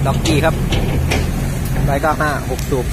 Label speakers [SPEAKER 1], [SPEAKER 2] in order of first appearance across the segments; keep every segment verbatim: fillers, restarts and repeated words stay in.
[SPEAKER 1] ล็อกกี้ครับร้อยเก้าห้าหกสูบ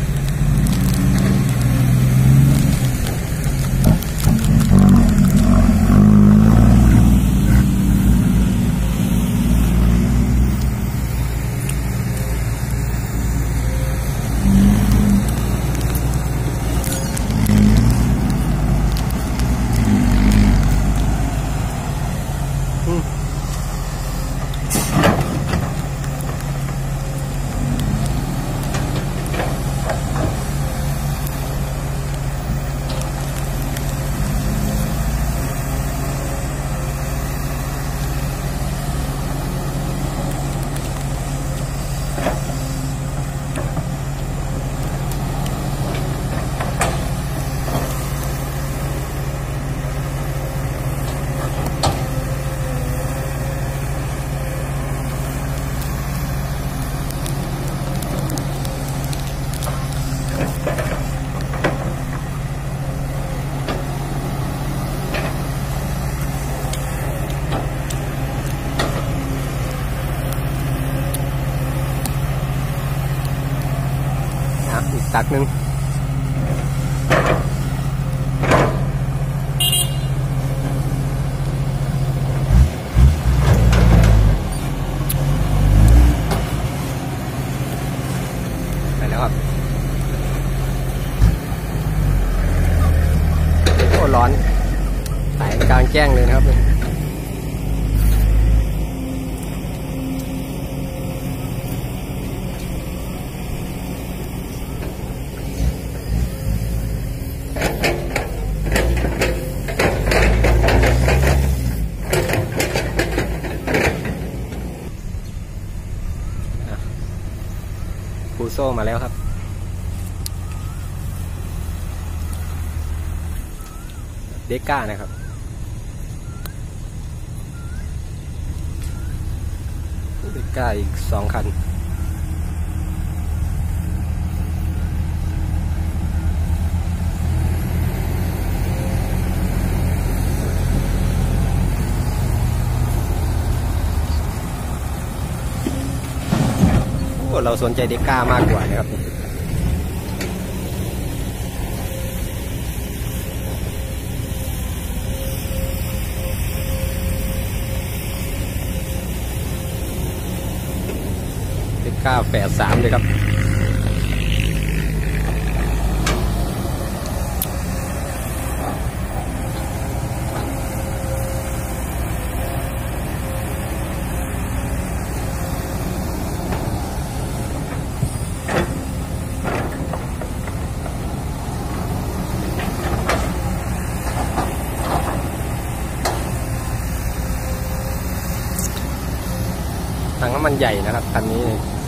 [SPEAKER 1] อีกตักหนึ่งไปแล้วครับโอ้ร้อนสายกลางแจ้งเลยนะครับฟูโซ่มาแล้วครับเดก้านะครับเดก้าอีกสองคันเราสนใจเดก้ามากกว่านะครับเดก้าแปดสามเลยครับถังน้ำมันใหญ่นะครับคันนี้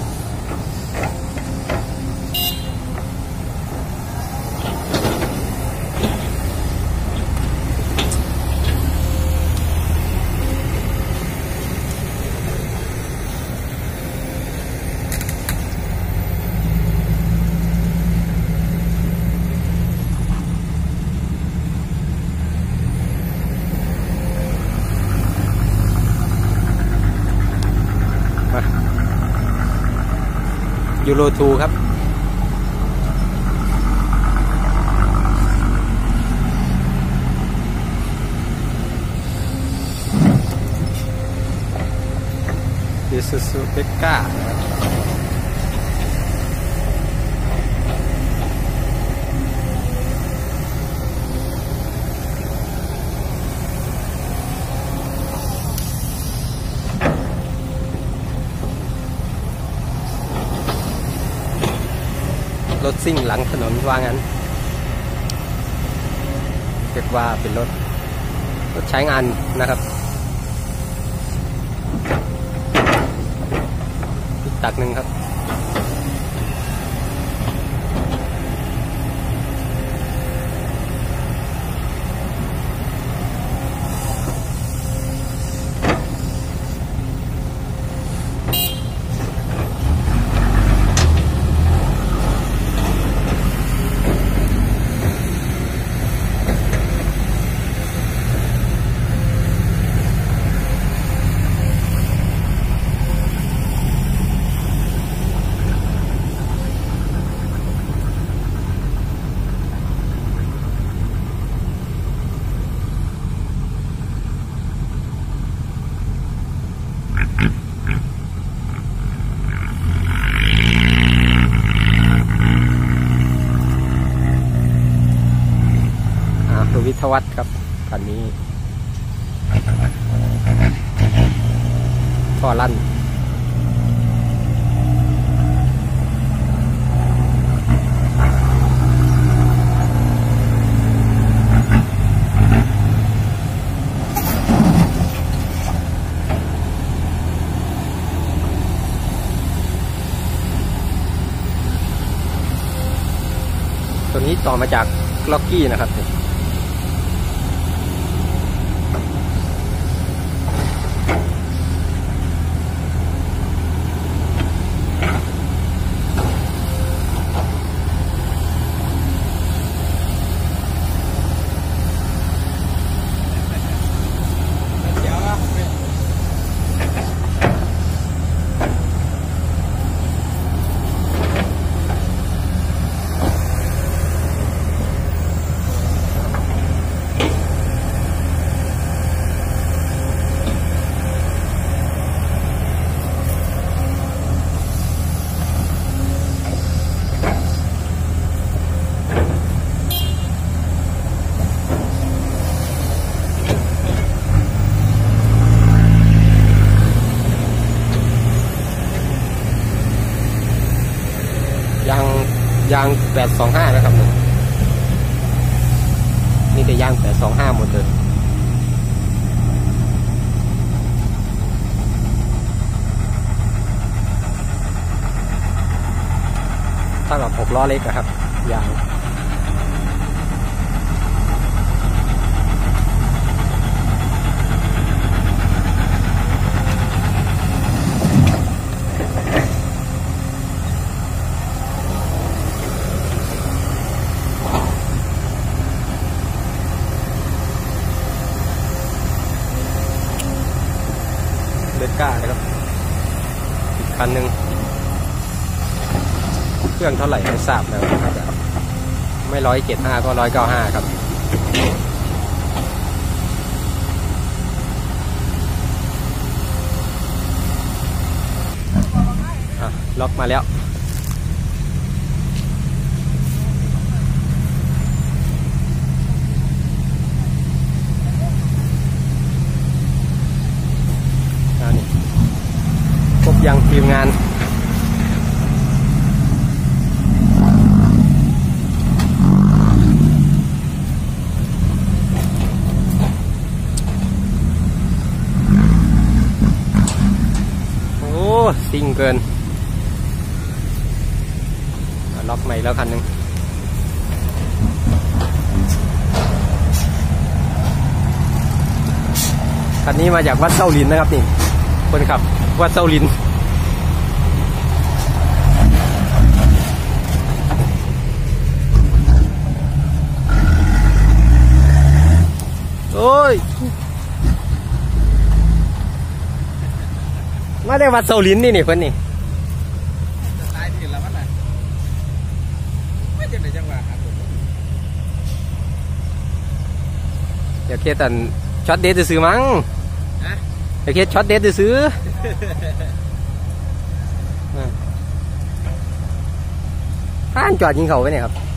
[SPEAKER 1] ยูโรทูครับอิซูซูเดก้ารถซิ่งหลังถนนว่างั้นเรียกว่าเป็นรถรถใช้งานนะครับอีกตักหนึ่งครับ
[SPEAKER 2] เ
[SPEAKER 1] ดูวิทยวัฒน์ครับคันนี้ท่อลั่นตัวนี้ต่อมาจากล็อกกี้นะครับยางยางแปดสองห้านะครับนี่แต่ยางแปดสองห้าหมดเลยถ้ากับหกล้อเล็กนะครับยางเบสก้านะครับอีกคันหนึ่งเครื่องเท่าไหร่ไม่ทราบแล้วนะครับไม่ร้อยเจ็ดห้าก็ร้อยเก้าห้าครับล็อกมาแล้วนี่ครบยังทีมงานโอ้ซิ่งเกินล็อกใหม่แล้วคันหนึ่งคันนี้มาจากวัดเส้าลินนะครับนี่คนขับวัดเส้าลินโอ้ยมาได้วัดเส้าลินนี่นี่คนนี่เดี๋ยวเคสตันช็อตเดทจะซื้อมั้งเดี๋ยวเคสช็อตเดทจะซื้อท่านจอดยิงเขาไว้เนี่ยครับ